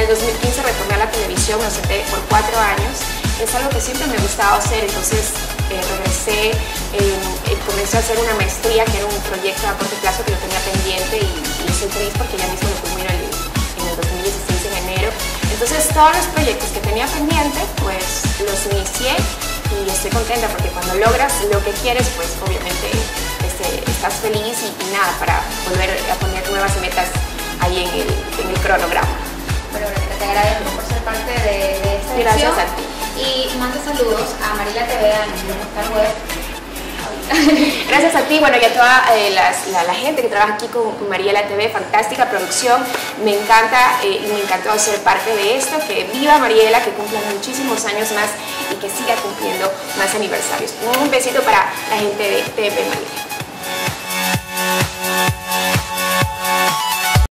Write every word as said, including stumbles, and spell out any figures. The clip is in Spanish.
dos mil quince retorné a la televisión, me ausenté por cuatro años. Es algo que siempre me gustaba hacer, entonces eh, regresé, eh, eh, comencé a hacer una maestría que era un proyecto a corto plazo que lo tenía pendiente y, y estoy feliz porque ya mismo lo culmino en el, en el dos mil dieciséis en enero. Entonces todos los proyectos que tenía pendiente pues los inicié y estoy contenta porque cuando logras lo que quieres pues obviamente este, estás feliz y, y nada, para volver a poner nuevas metas ahí en el, en el cronograma. Bueno, te agradezco por ser parte de, de esta edición. Gracias a ti. Y mando saludos a Mariela T V, a nuestro portal web. Gracias a ti, bueno, y a toda eh, las, la, la gente que trabaja aquí con, con Mariela T V, fantástica producción, me encanta y eh, me encantó ser parte de esto, que viva Mariela, que cumpla muchísimos años más y que siga cumpliendo más aniversarios. Un besito para la gente de T V Mariela.